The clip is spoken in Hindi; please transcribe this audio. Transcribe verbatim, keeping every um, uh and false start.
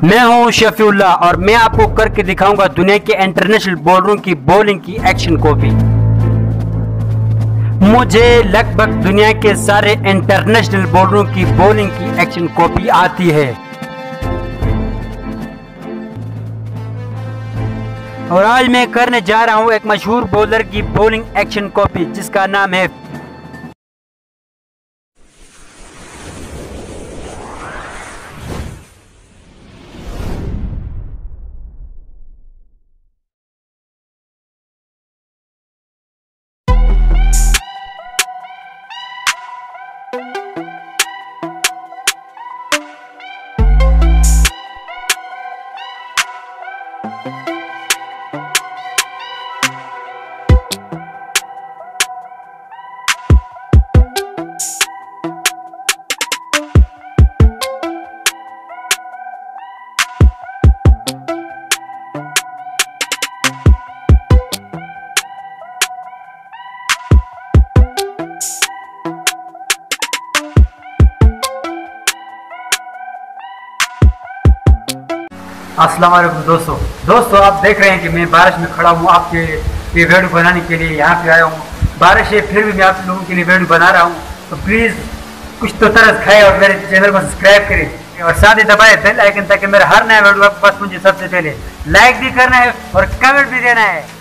मैं हूं शफीउल्लाह और मैं आपको करके दिखाऊंगा दुनिया के इंटरनेशनल बॉलरों की बॉलिंग की एक्शन कॉपी। मुझे लगभग दुनिया के सारे इंटरनेशनल बॉलरों की बॉलिंग की एक्शन कॉपी आती है और आज मैं करने जा रहा हूं एक मशहूर बॉलर की बॉलिंग एक्शन कॉपी जिसका नाम है अस्सलाम वालेकुम दोस्तों दोस्तों आप देख रहे हैं कि मैं बारिश में खड़ा हूँ आपके लिए वीडियो बनाने के लिए यहाँ पे आया हूँ। बारिश है फिर भी मैं आप लोगों के लिए वीडियो बना रहा हूँ, तो प्लीज़ कुछ तो तरस खाए और मेरे चैनल को सब्सक्राइब करें और साथ ही दबाए बेल आइकन ताकि मेरा हर नया वीडियो आपके पास मुझे सबसे पहले लाइक भी करना है और कमेंट भी देना है।